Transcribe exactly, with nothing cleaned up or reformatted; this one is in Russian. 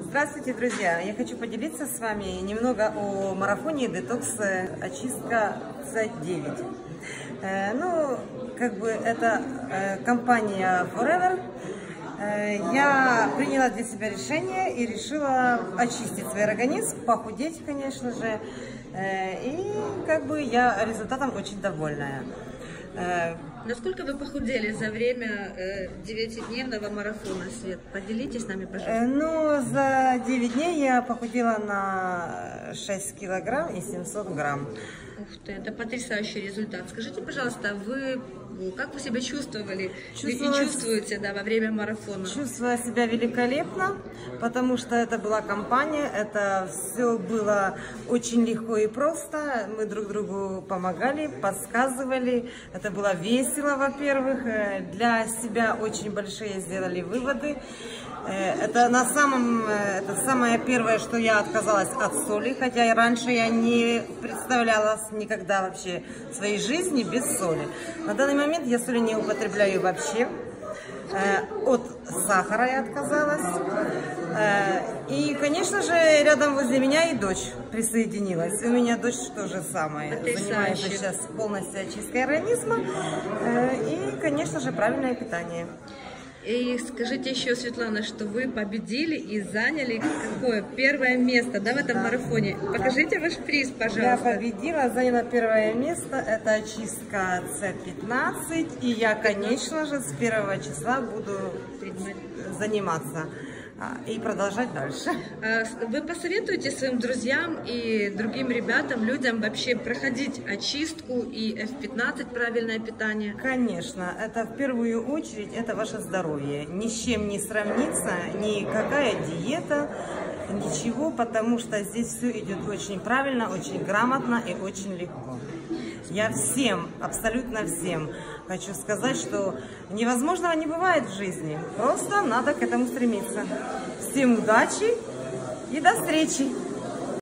Здравствуйте, друзья! Я хочу поделиться с вами немного о марафоне детокс очистка С девять. Э, ну, как бы это э, компания Forever. Э, я приняла для себя решение и решила очистить свой организм, похудеть, конечно же. Э, и как бы я результатом очень довольная. Насколько вы похудели за время э, девятидневного марафона, Свет? Поделитесь с нами, пожалуйста. Э, ну, за девять дней я похудела на шесть килограмм и семьсот грамм. Ух ты, это потрясающий результат. Скажите, пожалуйста, вы как вы себя чувствовали Чувствовала... и чувствуете да, во время марафона? Чувствую себя великолепно, потому что это была компания, это все было очень легко и просто. Мы друг другу помогали, подсказывали. Это было весело, во-первых. Для себя очень большие сделали выводы. Это на самом, это самое первое, что я отказалась от соли, хотя и раньше я не представляла никогда вообще в своей жизни без соли. На данный момент я соли не употребляю вообще. От сахара я отказалась. И, конечно же, рядом возле меня и дочь присоединилась. У меня дочь то же самое. Занимается сейчас полностью очисткой организма. И, конечно же, правильное питание. И скажите еще, Светлана, что вы победили и заняли какое? Первое место, да, в этом да. марафоне. Покажите ваш приз, пожалуйста. Я победила, заняла первое место. Это очистка С пятнадцать. И я, конечно же, с первого числа буду заниматься и продолжать дальше. Вы посоветуете своим друзьям и другим ребятам, людям вообще проходить очистку и Ф пятнадцать, правильное питание? Конечно, это в первую очередь это ваше здоровье. Ни с чем не сравнится, никакая диета, ничего, потому что здесь все идет очень правильно, очень грамотно и очень легко. Я всем, абсолютно всем хочу сказать, что невозможного не бывает в жизни. Просто надо к этому стремиться. Всем удачи и до встречи!